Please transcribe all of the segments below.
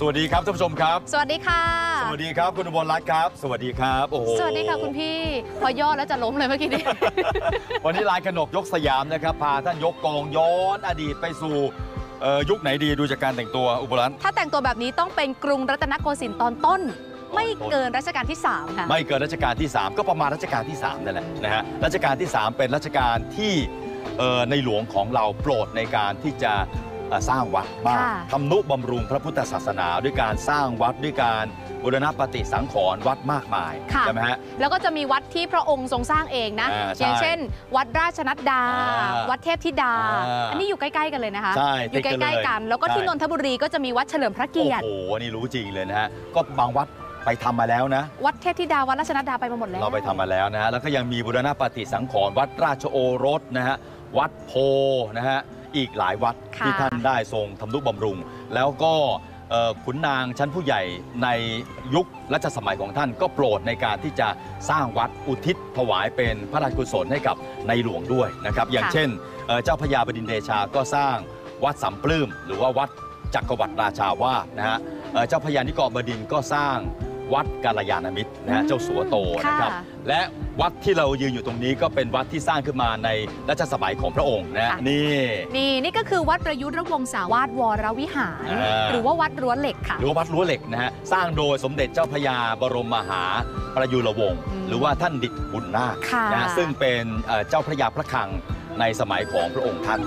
วัสดีครับท่านผู้ชมครับสวัสดีค่ะสวัสดีครับคุณอุบลรัตน์ครับสวัสดีครับโอ้โหสวัสดีค่ะคุณพี่พอย่อแล้วจะล้มเลยเมื่อกี้นี้วันนี้ลายขนกยกสยามนะครับพาท่านยกกองย้อนอดีตไปสู่ยุคไหนดีดูจากการแต่งตัวอุบลรัตน์ถ้าแต่งตัวแบบนี้ต้องเป็นกรุงรัตนโกสินทร์ตอนต้นไม่เกินรัชกาลที่3ค่ะไม่เกินรัชกาลที่3ก็ประมาณรัชกาลที่3นั่นแหละนะฮะรัชกาลที่3เป็นรัชกาลที่ในหลวงของเราโปรดในการที่จะสร้างวัดบ้างทำนุบำรุงพระพุทธศาสนาด้วยการสร้างวัดด้วยการบูรณะปฏิสังขรณ์วัดมากมายใช่ไหมฮะแล้วก็จะมีวัดที่พระองค์ทรงสร้างเองนะอย่างเช่นวัดราชนัดดาวัดเทพธิดาอันนี้อยู่ใกล้ๆกันเลยนะคะอยู่ใกล้ๆกันแล้วก็ที่นนทบุรีก็จะมีวัดเฉลิมพระเกียรติโอ้โหนี่รู้จริงเลยนะฮะก็บางวัดไปทำมาแล้วนะวัดเทพธิดาวัดราชนัดดาไปมาหมดแล้วเราไปทำมาแล้วนะฮะแล้วก็ยังมีบูรณะปฏิสังขรณ์วัดราชโอรสนะฮะวัดโพนะฮะอีกหลายวัดที่ท่านได้ทรงทำนุบำรุงแล้วก็ขุนนางชั้นผู้ใหญ่ในยุครัชสมัยของท่านก็โปรดในการที่จะสร้างวัดอุทิศถวายเป็นพระราชกุศลให้กับในหลวงด้วยนะครับอย่างเช่นเจ้าพระยาบดินทร์เดชาก็สร้างวัดสำปลื้มหรือว่าวัดจักรวรรดิราชาวาสนะฮะเจ้าพระยานิกรบดินทร์ก็สร้างวัดกาลยานมิตรนะฮะเจ้าสัวโตนะครับและวัดที่เรายืนอยู่ตรงนี้ก็เป็นวัดที่สร้างขึ้นมาในรัชสมัยของพระองค์นะนี่ก็คือวัดประยุทธ์วงศาวาสวรวิหารหรือว่าวัดรั้วเหล็กค่ะหรือว่าวัดรั้วเหล็กนะฮะสร้างโดยสมเด็จเจ้าพระยาบรมมหาประยุรวงศ์หรือว่าท่านดิษฐ์บุญนาคนะซึ่งเป็นเจ้าพระยาพระคลังในสมัยของพระองค์ท่าน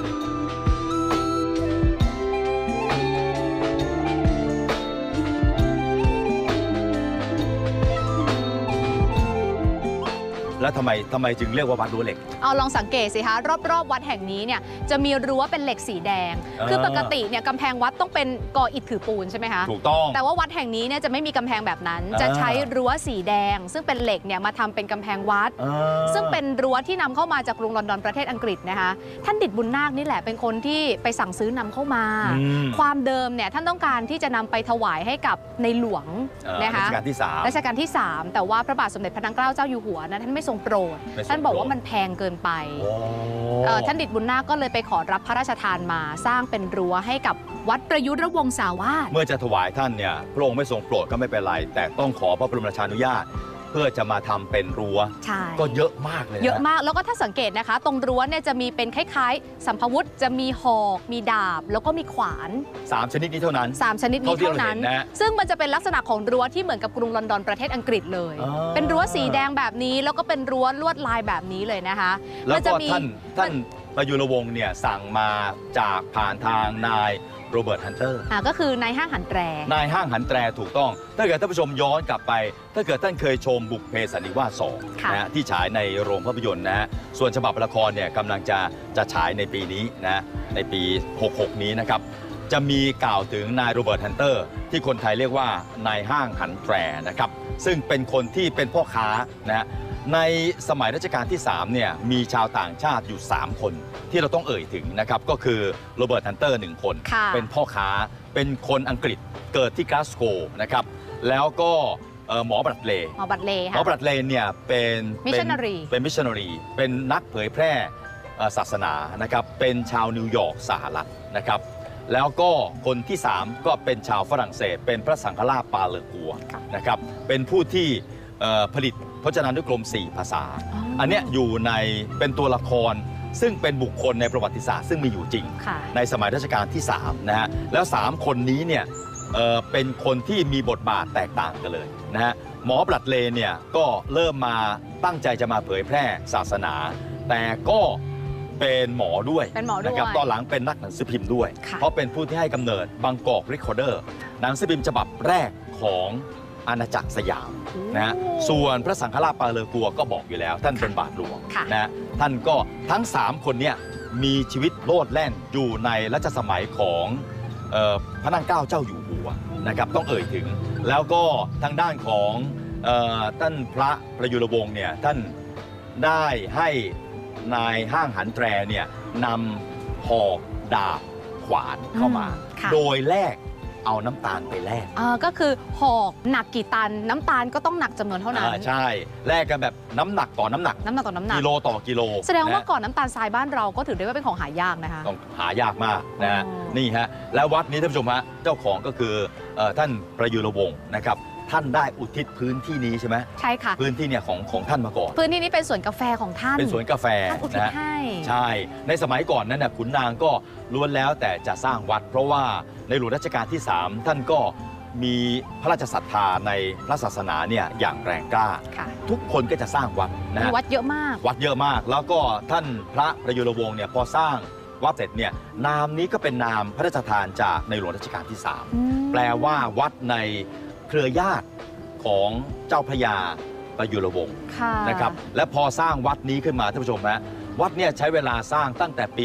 แล้วทำไมจึงเรียกว่าวัดรั้วเหล็กเอาลองสังเกตสิคะรอบวัดแห่งนี้เนี่ยจะมีรั้วเป็นเหล็กสีแดงคือปกติเนี่ยกำแพงวัดต้องเป็นก่ออิฐถือปูนใช่ไหมคะถูกต้องแต่ว่าวัดแห่งนี้เนี่ยจะไม่มีกำแพงแบบนั้นจะใช้รั้วสีแดงซึ่งเป็นเหล็กเนี่ยมาทำเป็นกำแพงวัดซึ่งเป็นรั้วที่นำเข้ามาจากกรุงลอนดอนประเทศอังกฤษนะคะท่านดิษฐ์บุญนาคนี่แหละเป็นคนที่ไปสั่งซื้อนำเข้ามาความเดิมเนี่ยท่านต้องการที่จะนำไปถวายให้กับในหลวงนะคะรัชกาลที่ 3แต่ว่าพระบาทสมเด็จพระนางเกล้าเจ้าอยู่หัวนะท่านไม่ทรงโปรดท่านบอกว่ามันแพงเกินไปท่านดิษฐ์บุญนาคก็เลยไปขอรับพระราชทานมาสร้างเป็นรั้วให้กับวัดประยุทธ์วงศาวาสเมื่อจะถวายท่านเนี่ยพระองค์ไม่ทรงโปรดก็ไม่เป็นไรแต่ต้องขอพระบรมราชานุญาตเพื่อจะมาทำเป็นรั้วก็เยอะมากเลยเยอะมากแล้วก็ถ้าสังเกตนะคะตรงรั้วเนี่ยจะมีเป็นคล้ายๆสัมภวุธจะมีหอกมีดาบแล้วก็มีขวาน 3 ชนิดนี้เท่านั้น 3 ชนิดนี้เท่านั้นซึ่งมันจะเป็นลักษณะของรั้วที่เหมือนกับกรุงลอนดอนประเทศอังกฤษเลยเป็นรั้วสีแดงแบบนี้แล้วก็เป็นรั้วลวดลายแบบนี้เลยนะคะแล้วก็ท่านประยุรวงศ์เนี่ยสั่งมาจากผ่านทางนายโรเบิร์ตฮันเตอร์ก็คือนายห้างหันแตรนายห้างหันแตรถูกต้องถ้าเกิดท่านผู้ชมย้อนกลับไปถ้าเกิดท่านเคยชมบุพเพสันนิวาส 2นะที่ฉายในโรงภาพยนตร์นะฮะส่วนฉบับละครเนี่ยกำลังจะฉายในปีนี้นะในปี66นี้นะครับจะมีกล่าวถึงนายโรเบิร์ตฮันเตอร์ที่คนไทยเรียกว่านายห้างหันแตรนะครับซึ่งเป็นคนที่เป็นพ่อค้านะฮะในสมัยรัชกาลที่3เนี่ยมีชาวต่างชาติอยู่3คนที่เราต้องเอ่ยถึงนะครับก็คือโรเบิร์ตฮันเตอร์1คนเป็นพ่อค้าเป็นคนอังกฤษเกิดที่กลาสโกว์นะครับแล้วก็หมอบัตเลย์เนี่ยเป็นมิชชันนารีเป็นนักเผยแพร่ศาสนานะครับเป็นชาวนิวยอร์กสหรัฐนะครับแล้วก็คนที่3ก็เป็นชาวฝรั่งเศสเป็นพระสังฆราชปาเลอกัวนะครับเป็นผู้ที่ผลิตพจนานุกรม4 ภาษาอันนี้อยู่ในเป็นตัวละครซึ่งเป็นบุคคลในประวัติศาสตร์ซึ่งมีอยู่จริงในสมัยรัชกาลที่3นะฮะแล้ว3คนนี้เนี่ยเป็นคนที่มีบทบาทแตกต่างกันเลยนะฮะหมอบัตเลย์เนี่ยก็เริ่มมาตั้งใจจะมาเผยแพร่ศาสนาแต่ก็เป็นหมอด้วยนะครับตอนหลังเป็นนักหนังสือพิมพ์ด้วยเพราะเป็นผู้ที่ให้กำเนิดบางกอกรีคอร์เดอร์หนังสือพิมพ์ฉบับแรกของอาณาจักรสยามนะส่วนพระสังฆราชปาเลอกัวก็บอกอยู่แล้วท่านเป็นบาทหลวงนะท่านก็ทั้ง3คนเนี่ยมีชีวิตโลดแล่นอยู่ในรัชสมัยของพระนางเกล้าเจ้าอยู่หัวนะครับต้องเอ่ยถึงแล้วก็ทางด้านของท่านพระประยุรวงศ์เนี่ยท่านได้ให้นายห้างหันแตรเนี่ยนำหอกดาบขวานเข้ามาโดยแลกเอาน้ำตาลไปแลกก็คือหอกหนักกี่ตันน้ำตาลก็ต้องหนักจำนวนเท่านั้นใช่แลกกันแบบน้ำหนักต่อน้ำหนักกิโลต่อกิโลแสดงว่าก่อนน้ำตาลทรายบ้านเราก็ถือได้ว่าเป็นของหายากนะคะต้องหายากมากนะนี่ฮะแล้ววัดนี้ท่านผู้ชมฮะเจ้าของก็คือท่านประยุรวงศ์นะครับท่านได้อุทิศพื้นที่นี้ใช่ไหมใช่ค่ะพื้นที่เนี่ยของท่านมาก่อนพื้นที่นี้เป็นสวนกาแฟของท่านเป็นสวนกาแฟท่านอุทิศนะให้ใช่ในสมัยก่อนนั้นน่ะขุนนางก็ล้วนแล้วแต่จะสร้างวัด เพราะว่าในหลวงรัชกาลที่ 3 ท่านก็มีพระราชศรัทธาในพระศาสนาเนี่ยอย่างแรงกล้าค่ะทุกคนก็จะสร้างวัดนะมีฮะวัดเยอะมากวัดเยอะมาก แล้วก็ท่านพระประยุรวงศ์เนี่ยพอสร้างวัดเสร็จเนี่ยนามนี้ก็เป็นนามพระราชทานจากในหลวงรัชกาลที่ 3 แปลว่าวัดในเครือญาติของเจ้าพระยาประยุรวงศ์ค่ะนะครับและพอสร้างวัดนี้ขึ้นมาท่านผู้ชมฮะวัดเนี่ยใช้เวลาสร้างตั้งแต่ปี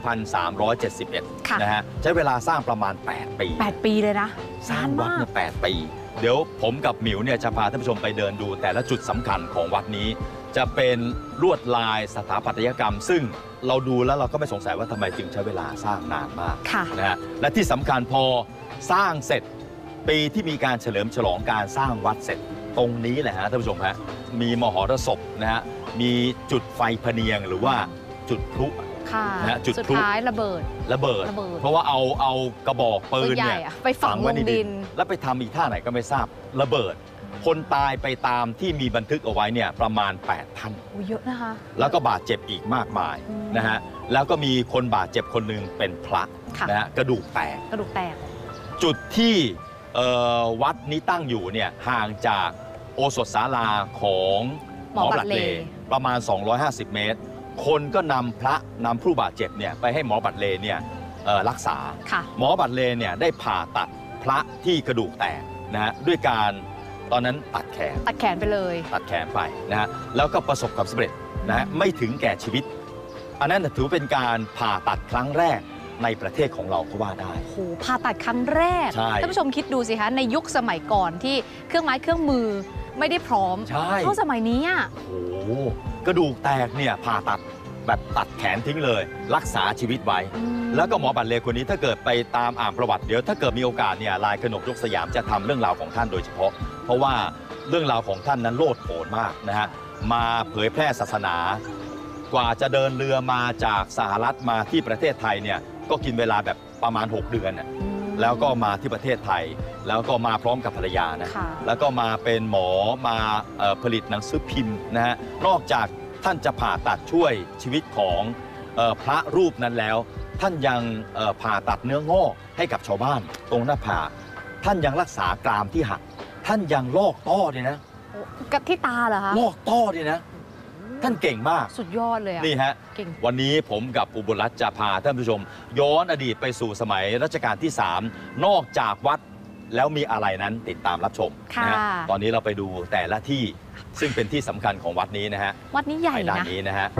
2371 ค่ะนะฮะใช้เวลาสร้างประมาณ 8 ปี 8 ปีเลยนะสร้างวัดเนี่ย8 ปี เดี๋ยวผมกับหมิวเนี่ยจะพาท่านผู้ชมไปเดินดูแต่ละจุดสำคัญของวัดนี้ จะเป็นลวดลายสถาปัตยกรรม ซึ่งเราดูแล้วเราก็ไม่สงสัยว่าทำไมจึงใช้เวลาสร้างนานมากค่ะนะฮะและที่สำคัญพอสร้างเสร็จปีที่มีการเฉลิมฉลองการสร้างวัดเสร็จตรงนี้แหละฮะท่านผู้ชมฮะมีมหรสพนะฮะมีจุดไฟพะเนียงหรือว่าจุดพลุค่ะนะฮะจุดสุดพลุท้ายระเบิดระเบิดระเบิดเพราะว่าเอากระบอกปืนใหญ่เนี่ยอะไปฝังลไว้งในดินแล้วไปทำอีกท่าไหนก็ไม่ทราบระเบิด คนตายไปตามที่มีบันทึกเอาไว้เนี่ยประมาณ 8 ท่านโอ้เยอะนะคะแล้วก็บาดเจ็บอีกมากมายอืมนะฮะแล้วก็มีคนบาดเจ็บคนหนึ่งเป็นพระค่ะนะฮะกระดูกแตกกระดูกแตกจุดที่วัดนี้ตั้งอยู่เนี่ยห่างจากโอสถศาลาของหมอบัตรเลประมาณ 250 เมตร คนก็นำผู้บาดเจ็บเนี่ยไปให้หมอบัตรเลเนี่ยรักษาค่ะหมอบัตรเลเนี่ยได้ผ่าตัดพระที่กระดูกแตกนะฮะด้วยการตอนนั้นตัดแขนตัดแขนไปเลยตัดแขนไปนะฮะแล้วก็ประสบความสำเร็จนะฮะไม่ถึงแก่ชีวิต อันนั้นถือเป็นการผ่าตัดครั้งแรกในประเทศของเราก็ว่าได้โอ้โหผ่าตัดครั้งแรกใช่ท่านผู้ชมคิดดูสิคะ ในยุคสมัยก่อนที่เครื่องไม้เครื่องมือไม่ได้พร้อมใช่เท่าสมัยนี้อะโอ้โหกระดูกแตกเนี่ยผ่าตัดแบบตัดแขนทิ้งเลย รักษาชีวิตไว้อืมแล้วก็หมอบัตรเลคนนี้ถ้าเกิดไปตามอ่านประวัติเดี๋ยวถ้าเกิดมีโอกาสเนี่ยลายขนกยกสยามจะทำเรื่องราวของท่านโดยเฉพาะ เพราะว่าเรื่องราวของท่านนั้นโลดโผนมากนะฮะมาเผยแพร่ศาสนา กว่าจะเดินเรือมาจากสหรัฐมาที่ประเทศไทยเนี่ยก็กินเวลาแบบประมาณ 6 เดือนน่ะอืมแล้วก็มาที่ประเทศไทย แล้วก็มาพร้อมกับภรรยานะค่ะแล้วก็มาเป็นหมอมาผลิตหนังสือพิมพ์นะฮะนอกจากท่านจะผ่าตัดช่วยชีวิตของพระรูปนั้นแล้ว ท่านยังผ่าตัดเนื้องอกให้กับชาวบ้านตรงหน้าผากท่านยังรักษากรามที่หัก ท่านยังลอกต้อด้วยนะโอ้กับที่ตาเหรอคะลอกต้อด้วยนะ ท่านเก่งมากสุดยอดเลยอะนี่ฮะเก่งวันนี้ผมกับอุบลรัตน์จะพาท่านผู้ชม ย้อนอดีตไปสู่สมัยรัชกาลที่ 3 นอกจากวัดแล้วมีอะไรนั้นติดตามรับชมนะฮะค่ะตอนนี้เราไปดูแต่ละที่ซึ่งเป็นที่สำคัญของวัดนี้นะฮะวัดนี้ใหญ่ไปด้านนะนี้นะฮะ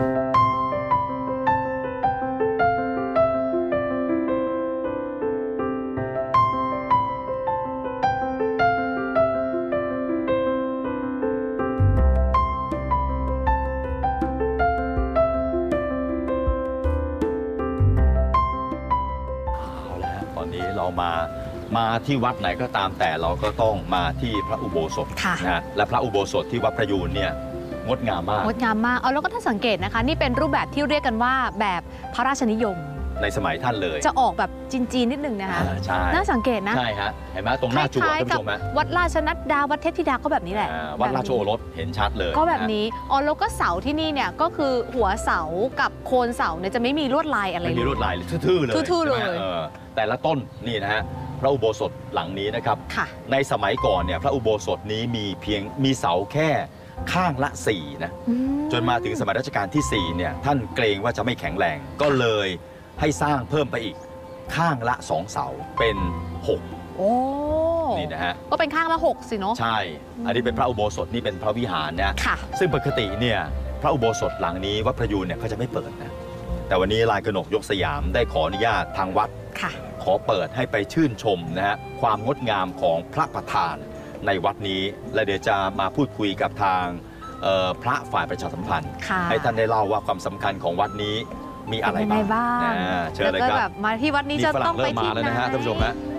เอาละฮะตอนนี้เรามาที่วัดไหนก็ตามแต่เราก็ต้องมาที่พระอุโบสถค่ะนะฮะและพระอุโบสถที่วัดประยูนเนี่ยงดงามมากงดงามมากเอาแล้วก็ถ้าสังเกตนะคะ นี่เป็นรูปแบบที่เรียกกันว่าแบบพระราชนิยมในสมัยท่านเลยจะออกแบบจีนๆนิดนึงนะคะใช่น่าสังเกตนะใช่ฮะเห็นไหมตรงหน้าจั่วคล้ายท่านๆกับผู้ชมฮะวัดราชนัดดาวัดเทพธิดาก็แบบนี้แหละวัดราชโอรสเห็นชัดเลยก็แบบนี้อ๋อแล้วก็เสาที่นี่เนี่ยก็คือหัวเสากับโคนเสาเนี่ยจะไม่มีลวดลายอะไรไม่เลมียลวดลายเลยทื่อๆเลยทื่อๆเลยใช่ไหมแต่ละต้นนี่นะฮะพระอุโบสถหลังนี้นะครับค่ะในสมัยก่อนเนี่ยพระอุโบสถนี้มีเสาแค่ข้างละ4นะอืมจนมาถึงสมัยรัชกาลที่4เนี่ยท่านเกรงว่าจะไม่แข็งแรงก็เลยให้สร้างเพิ่มไปอีกข้างละ2เสาเป็นโอ้ 6นี่นะฮะก็เป็นข้างละ6สิเนาะใช่ อันนี้เป็นพระอุโบสถนี่เป็นพระวิหารนะค่ะซึ่งปกติเนี่ยพระอุโบสถหลังนี้วัดประยูนเนี่ยเขาจะไม่เปิดนะแต่วันนี้ลายกนกยกสยามได้ขออนุญาตทางวัดค่ะขอเปิดให้ไปชื่นชมนะฮะความงดงามของพระประธานในวัดนี้ และเดี๋ยวจะมาพูดคุยกับทางพระฝ่ายประชาสัมพันธ์ค่ะให้ท่านได้เล่าว่าความสำคัญของวัดนี้มีอะไรเป็นยังไงบ้างเชิญเลยแล้วคก็แบรับบมาที่วัดนี้นี่จะฝต้รั่อง งเริ่ไปมที่มาแล้วไหนนะฮะท่านผู้ชมฮะ